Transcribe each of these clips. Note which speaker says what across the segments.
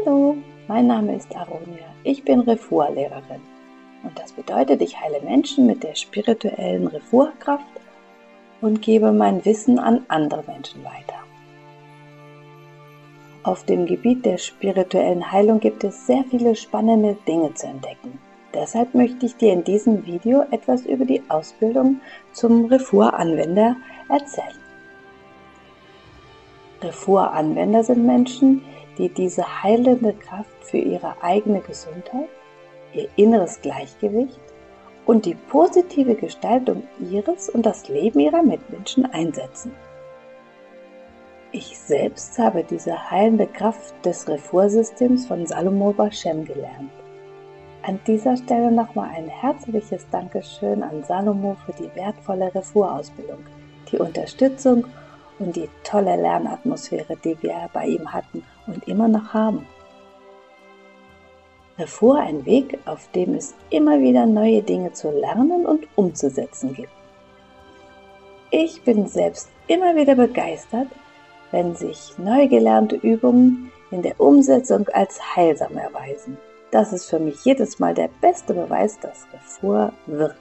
Speaker 1: Hallo, mein Name ist Aronia. Ich bin Refuah-Lehrerin und das bedeutet, ich heile Menschen mit der spirituellen Refuah-Kraft und gebe mein Wissen an andere Menschen weiter. Auf dem Gebiet der spirituellen Heilung gibt es sehr viele spannende Dinge zu entdecken. Deshalb möchte ich dir in diesem Video etwas über die Ausbildung zum Refuah-Anwender erzählen. Refuah-Anwender sind Menschen, die diese heilende Kraft für ihre eigene Gesundheit, ihr inneres Gleichgewicht und die positive Gestaltung ihres und das Leben ihrer Mitmenschen einsetzen. Ich selbst habe diese heilende Kraft des Refuah-Systems von Salomo Bar Shem gelernt. An dieser Stelle nochmal ein herzliches Dankeschön an Salomo für die wertvolle Refuah-Ausbildung, die Unterstützung und die tolle Lernatmosphäre, die wir bei ihm hatten und immer noch haben. Refuah ein Weg, auf dem es immer wieder neue Dinge zu lernen und umzusetzen gibt. Ich bin selbst immer wieder begeistert, wenn sich neu gelernte Übungen in der Umsetzung als heilsam erweisen. Das ist für mich jedes Mal der beste Beweis, dass Refuah wirkt.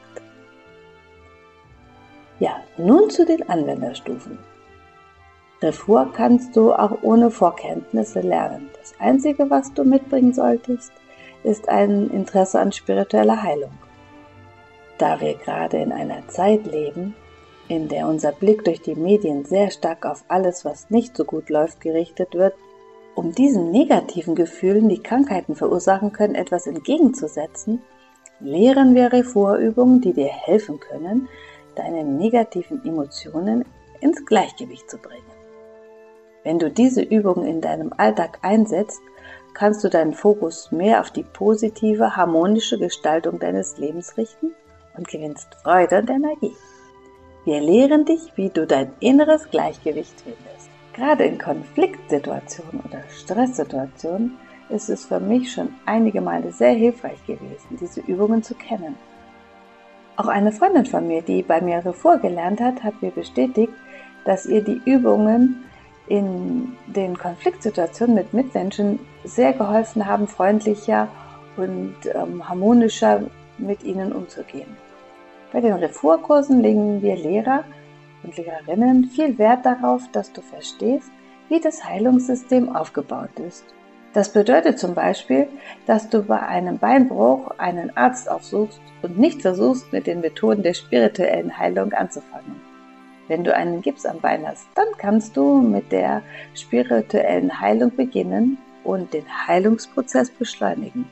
Speaker 1: Ja, nun zu den Anwenderstufen. Refuah kannst du auch ohne Vorkenntnisse lernen. Das Einzige, was du mitbringen solltest, ist ein Interesse an spiritueller Heilung. Da wir gerade in einer Zeit leben, in der unser Blick durch die Medien sehr stark auf alles, was nicht so gut läuft, gerichtet wird, um diesen negativen Gefühlen, die Krankheiten verursachen können, etwas entgegenzusetzen, lehren wir Refuah-Übungen, die dir helfen können, deine negativen Emotionen ins Gleichgewicht zu bringen. Wenn du diese Übungen in deinem Alltag einsetzt, kannst du deinen Fokus mehr auf die positive, harmonische Gestaltung deines Lebens richten und gewinnst Freude und Energie. Wir lehren dich, wie du dein inneres Gleichgewicht findest. Gerade in Konfliktsituationen oder Stresssituationen ist es für mich schon einige Male sehr hilfreich gewesen, diese Übungen zu kennen. Auch eine Freundin von mir, die bei mir Refuah gelernt hat mir bestätigt, dass ihr die Übungen in den Konfliktsituationen mit Mitmenschen sehr geholfen haben, freundlicher und harmonischer mit ihnen umzugehen. Bei den Refuah-Kursen legen wir Lehrer und Lehrerinnen viel Wert darauf, dass du verstehst, wie das Heilungssystem aufgebaut ist. Das bedeutet zum Beispiel, dass du bei einem Beinbruch einen Arzt aufsuchst und nicht versuchst, mit den Methoden der spirituellen Heilung anzufangen. Wenn du einen Gips am Bein hast, dann kannst du mit der spirituellen Heilung beginnen und den Heilungsprozess beschleunigen.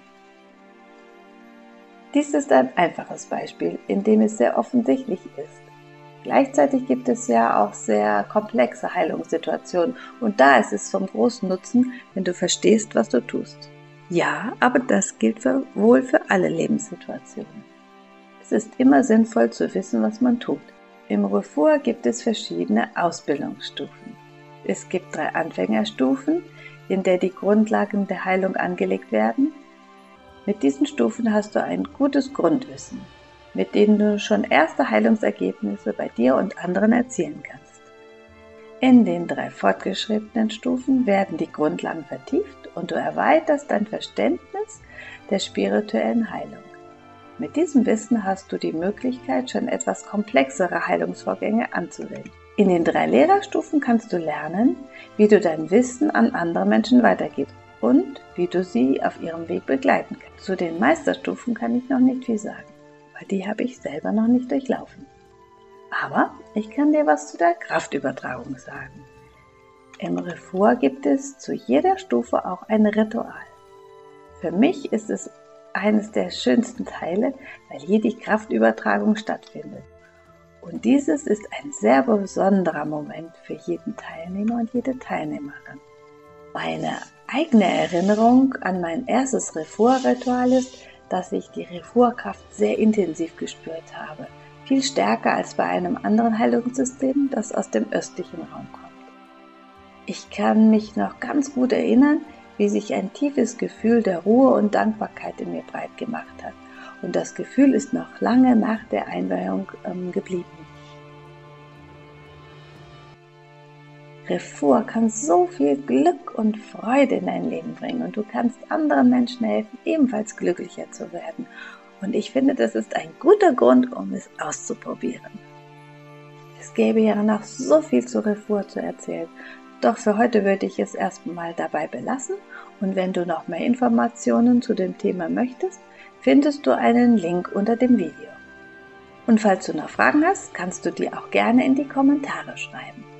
Speaker 1: Dies ist ein einfaches Beispiel, in dem es sehr offensichtlich ist. Gleichzeitig gibt es ja auch sehr komplexe Heilungssituationen und da ist es vom großen Nutzen, wenn du verstehst, was du tust. Ja, aber das gilt wohl für alle Lebenssituationen. Es ist immer sinnvoll zu wissen, was man tut. Im Refuah gibt es verschiedene Ausbildungsstufen. Es gibt 3 Anfängerstufen, in der die Grundlagen der Heilung angelegt werden. Mit diesen Stufen hast du ein gutes Grundwissen, mit denen du schon erste Heilungsergebnisse bei dir und anderen erzielen kannst. In den 3 fortgeschrittenen Stufen werden die Grundlagen vertieft und du erweiterst dein Verständnis der spirituellen Heilung. Mit diesem Wissen hast du die Möglichkeit, schon etwas komplexere Heilungsvorgänge anzuwenden. In den 3 Lehrerstufen kannst du lernen, wie du dein Wissen an andere Menschen weitergibst und wie du sie auf ihrem Weg begleiten kannst. Zu den Meisterstufen kann ich noch nicht viel sagen, weil die habe ich selber noch nicht durchlaufen. Aber ich kann dir was zu der Kraftübertragung sagen. Im Refuah gibt es zu jeder Stufe auch ein Ritual. Für mich ist es eines der schönsten Teile, weil hier die Kraftübertragung stattfindet. Und dieses ist ein sehr besonderer Moment für jeden Teilnehmer und jede Teilnehmerin. Meine eigene Erinnerung an mein erstes Refuah-Ritual ist, dass ich die Refuah-Kraft sehr intensiv gespürt habe. Viel stärker als bei einem anderen Heilungssystem, das aus dem östlichen Raum kommt. Ich kann mich noch ganz gut erinnern, wie sich ein tiefes Gefühl der Ruhe und Dankbarkeit in mir breit gemacht hat. Und das Gefühl ist noch lange nach der Einweihung geblieben. Refour kann so viel Glück und Freude in dein Leben bringen und du kannst anderen Menschen helfen, ebenfalls glücklicher zu werden. Und ich finde, das ist ein guter Grund, um es auszuprobieren. Es gäbe ja noch so viel zu Refour zu erzählen, doch für heute würde ich es erstmal dabei belassen und wenn du noch mehr Informationen zu dem Thema möchtest, findest du einen Link unter dem Video. Und falls du noch Fragen hast, kannst du die auch gerne in die Kommentare schreiben.